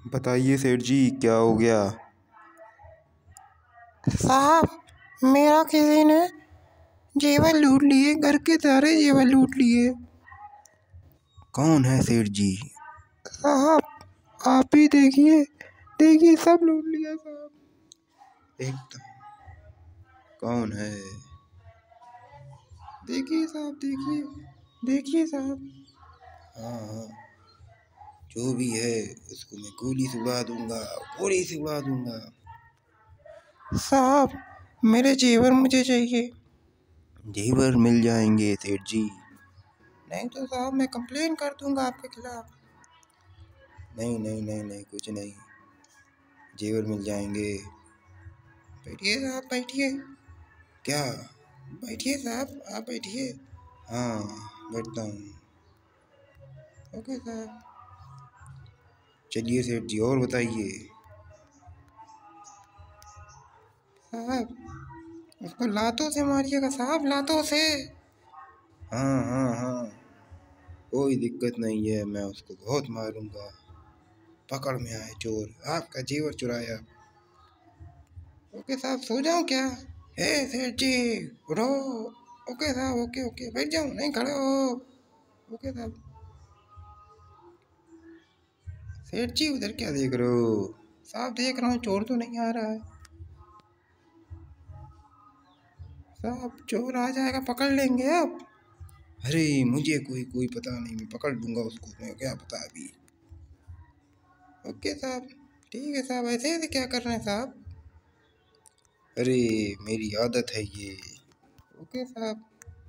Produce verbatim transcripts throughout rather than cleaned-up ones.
बताइए सेठ जी, क्या हो गया? साहब, मेरा किसी ने जेवर लूट लिए, घर के सारे जेवर लूट लिए। कौन है सेठ जी? साहब, आप ही देखिए, देखिए सब लूट लिया साहब। एकदम। कौन है? देखिए साहब, देखिए, देखिए साहब। हाँ हाँ, जो भी है उसको मैं गोली से उड़ा दूंगा, गोली से उड़ा दूंगा। साहब, मेरे जेवर मुझे चाहिए। जेवर मिल जाएंगे सेठ जी। नहीं तो साहब मैं कंप्लेन कर दूंगा आपके खिलाफ। नहीं नहीं नहीं नहीं, कुछ नहीं, जेवर मिल जाएंगे। बैठिए साहब, बैठिए। क्या? बैठिए साहब, आप बैठिए। हाँ, बैठता हूँ। ओके साहब। चलिए सेठ जी, और बताइए। साहब, उसको लातों से मारिएगा साहब, लातों से। हाँ हाँ हाँ, कोई दिक्कत नहीं है, मैं उसको बहुत मारूंगा। पकड़ में आए चोर, आपका जेवर चुराया। ओके साहब, सो जाऊं क्या? हे सेठ जी, उठो। ओके साहब, ओके ओके, बैठ जाऊं? नहीं, खड़े हो। ओके साहब। सेठ जी, उधर क्या देख रहे हो? साहब देख रहा हूँ, चोर तो नहीं आ रहा है। साहब, चोर आ जाएगा, पकड़ लेंगे आप। अरे मुझे कोई कोई पता नहीं, मैं पकड़ लूंगा उसको, मैं क्या पता अभी। ओके साहब, ठीक है साहब। ऐसे ऐसे क्या कर रहे हैं साहब? अरे मेरी आदत है ये। ओके साहब,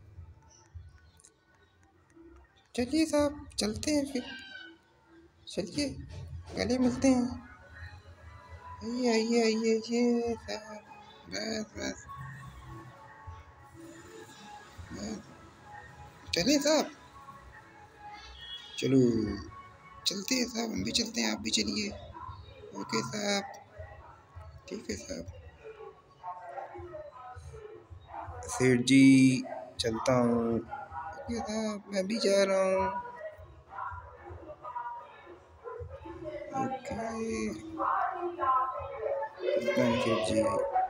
चलिए साहब, चलते हैं फिर। चलिए, गले मिलते हैं। आइए आइए आइए, ये साहब, बस बस बस। चलिए साहब। चलो। चलते हैं साहब, हम भी चलते हैं, आप भी चलिए। ओके साहब, ठीक है साहब। सेठ जी, चलता हूँ। ओके साहब, मैं भी जा रहा हूँ। ओके। चलता हूँ सेठ जी।